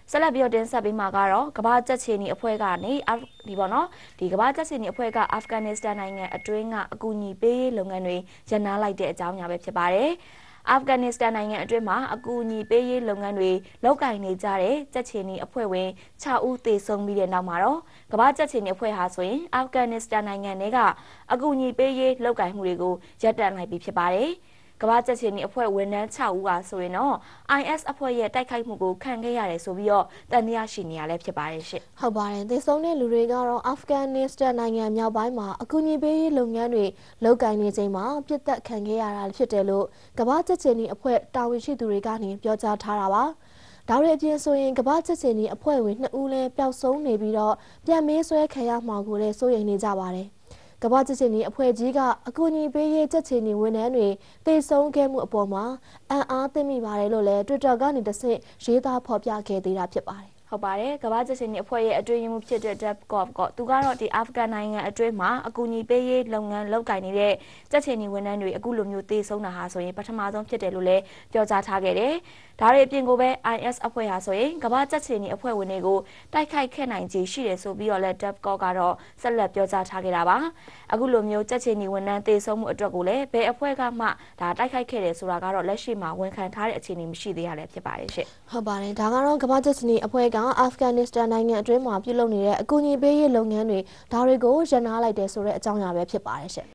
ဆက်လက်ပြီးတင်ဆက်ပေးမှာကတော့ကမ္ဘာကြက်ချီနီအဖွဲ့ကနေဒီပေါ့နော်ဒီကမ္ဘာကြက်ချီနီအဖွဲ့ကအာဖဂန်နစ္စတန်နိုင်ငံအတွင်းကအကူအညီပေးရေးလုပ်ငန်းတွေရပ်နားလိုက်တဲ့အကြောင်းအရာပဲဖြစ်ပါတယ်အာဖဂန်နစ္စတန်နိုင်ငံအတွင်းမှာအကူအညီပေးရေးလုပ်ငန်းတွေလုပ်ကိုင်နေကြတဲ့ကြက်ချီနီအဖွဲ့ဝင်6ဦးသေဆုံးပြီးတဲ့နောက်မှာတော့ကမ္ဘာကြက်ချီနီအဖွဲ့ဟာဆိုရင်အာဖဂန်နစ္စတန်နိုင်ငံတွေကအကူအညီပေးရေးလုပ်ကိုင်မှုတွေကိုရပ်တန့်လိုက်ပြီးဖြစ်ပါတယ်ကမ္ဘာကြက်ချီနီအဖွဲ့ဝန်ထမ်း6ဦးကဆိုရင်တော့ IS အဖွဲ့ရဲ့တိုက်ခိုက်မှုကိုခံခဲ့ရတယ်ဆိုပြီးတော့တန်တရားရှိနေရလဲဖြစ်ပါတယ်ရှင့်။ဟုတ်ပါတယ်။သေဆုံးတဲ့လူတွေကတော့အာဖဂန်နစ္စတန်နိုင်ငံမြောက်ပိုင်းမှာအကူအညီပေးရေးလုပ်ငန်းတွေလုပ်ကိုင်နေချိန်မှာပြစ်တက်ခံခဲ့ရတာဖြစ်တယ်လို့ကမ္ဘာကြက်ချီနီအဖွဲ့တာဝန်ရှိသူတွေကနေပြောကြားထားတာပါ။ဒါတွေအပြင်ဆိုရင်ကမ္ဘာကြက်ချီနီအဖွဲ့ဝင်2ဦးလည်းပျောက်ဆုံးနေပြီးတော့ပြန်မေးဆွဲခံရမှာကိုလည်းစိုးရိမ်နေကြပါတယ်။ကမ္ဘာကြက်ချီနီအဖွဲ့ကြီးကအကူအညီပေးရေးကြက်ချီနီဝန်ထမ်းတွေသေဆုံးခဲ့မှုအပေါ်မှာအံ့အားသင့်မိပါတယ်လို့လည်း Twitter ကနေတဆင့်ရေးသားဖော်ပြခဲ့သေးတာဖြစ်ပါတယ်ဟုတ်ပါတယ်ကမ္ဘာ့ကြက်ချီနီအဖွဲ့ရဲ့အတွင်းရေးမှူးဖြစ်တဲ့ Debkov ကသူကတော့ဒီအာဖဂန်နိုင်ငံအတွင်းမှာအကူအညီပေးရေးလုပ်ငန်းလုပ်ကိုင်နေတဲ့ကြက်ချီနီဝန်ထမ်းတွေအခုလိုမျိုးသေဆုံးတာဟာဆိုရင်ပထမဆုံးဖြစ်တယ်လို့လည်းပြောကြားထားခဲ့တယ်ဒါတွေအပြင်ကိုပဲ IS အဖွဲ့ဟာဆိုရင်ကမ္ဘာ့ကြက်ချီနီအဖွဲ့ဝင်တွေကိုတိုက်ခိုက်ခဲ့နိုင်ခြေရှိတယ်ဆိုပြီးတော့လည်း Debkov ကတော့ဆက်လက်ပြောကြားထားခဲ့တာပါအခုလိုမျိုးကြက်ချီနီဝန်ထမ်းသေဆုံးမှုအတွက်ကိုလည်းဘယ်အဖွဲ့ကမှဒါတိုက်ခိုက်ခဲ့တယ်ဆိုတာကတော့လက်ရှိမှာဝန်ခံထားတဲ့အခြေအနေမရှိသေးရလဲဖြစ်ပါတယ်ရှင့်ဟုတ်ပါတယ်ဒါကတော့ကမ္ဘာ့ကြက်ချီနီအဖွဲ့ကအာဖဂန်နစ္စတန်နိုင်ငံအတွင်းမှာပြုလုပ်နေတဲ့အကူအညီပေးရေးလုပ်ငန်းတွေဒါတွေကိုရပ်နားလိုက်တယ်ဆိုတဲ့အကြောင်းအရာပဲဖြစ်ပါတယ်ရှင့်